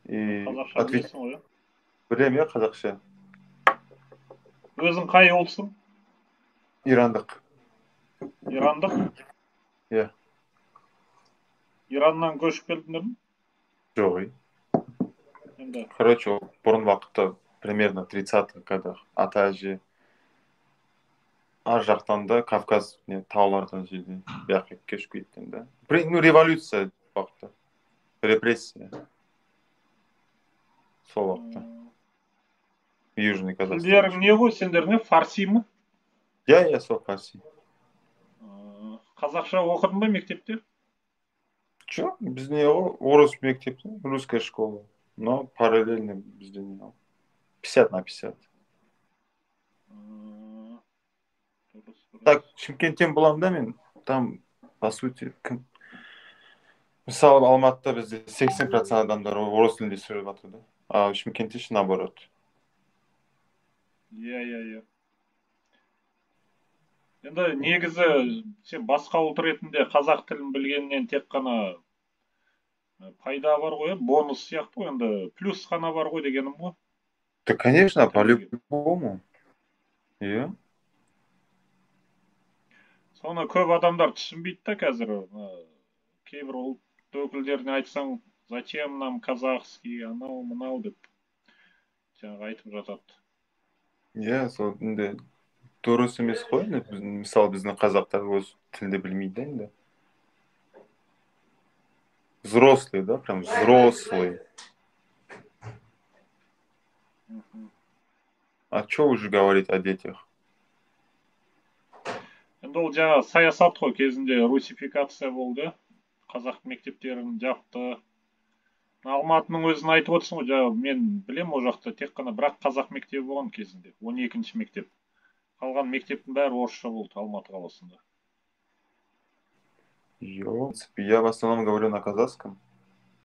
И Қазақша білесің ғой, білемін иә қазақша. өзің қай ұлтсың? Ирандық. Ирандық? Иә. Ираннан көшіп келдіңдер ме? Жоқ, Енді, короче, ол бұрын уақытта примерно 30-х годах ата әже ар жақтан да Кавказ не таулардан жерден бияққа көшіп кеткен да. Ну, революция уақытта. Репрессия. Сол уақытта. Южный Казахстан тілдерің үшін. не ғой, сендер не, фарси ма? Иә, сол фарси. Қазақша оқыдың ба мектепте? Жоқ, бізде не ғой, орыс мектепте, русская школа. Но параллельно бізде не ғой. 50/50. Дұрыс, дұрыс. Так, Шымкенттен боламын да мен. Там, по сути, мысалы, Алматыда бізде 80% адамдар орыс тілінде сөйлеп жатыр да. А Шымкентте ше наоборот. Иә, иә, иә. Енді негізі сен басқа ұлт ретінде қазақ тілін білгеннен тек қана пайда бар ғой, бонус сияқты ғой, енді плюс қана бар ғой дегенім ғой. Да, конечно, Тіл білген. по-любому. Иә. Соны көп адамдар түсінбейді да қазір. Кейбір ұлт өкілдеріне айтсаң, зачем нам казахский, анау мынау деп жаңағы айтып жатады. Иә, сол енді дұрыс емес қой енді. Мысалы, біздің қазақтар өз тілді білмейді да енді. Взрослый, да, прям взрослый. А что уже говорить о детях? Енді ол жаңа саясат қой, кезінде русификация болды. Қазақ мектептерін жапты. Алматының өзін айтып отырсың ғой, жаңа мен білем, ол жақта тек қана бірақ қазақ мектебі болған кезінде, 12-ші мектеп. Қалған мектептің бәрі орысша болды Алматы қаласында. Я в основном говорю на казахском.